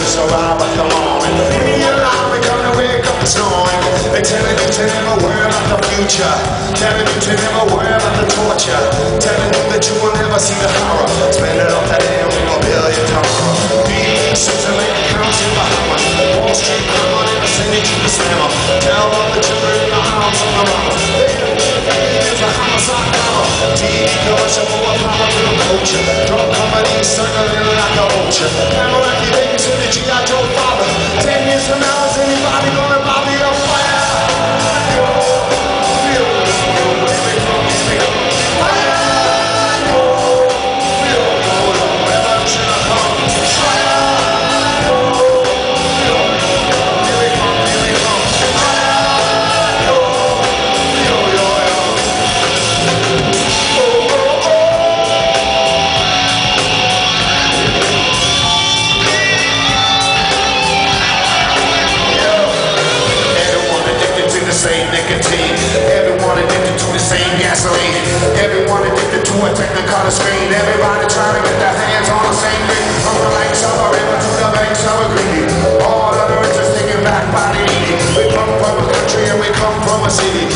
so right, but come on. In your life, we're gonna wake up this morning. They're telling you to never worry about the future. Telling you to never worry about the torture. Telling you that you will never see the horror. Spend it all today and we gon' build you tomorrow. Big Switzerland, county Bahamas. Wall Street, London, and the city to the slammer. Tell all the children in the house on the mama. It's a homicide drama. TV commercial for a popular culture. Drug company circling like a vulture. Camera activating to the G.I. Joe father. 10 years from now, is anybody gonna buy me a fire? Same nicotine, everyone addicted to the same gasoline, everyone addicted to a technicolor screen, everybody trying to get their hands on the same thing, from the banks of a river to the banks of a green, all other interests taken back by the needy. We come from a country and we come from a city,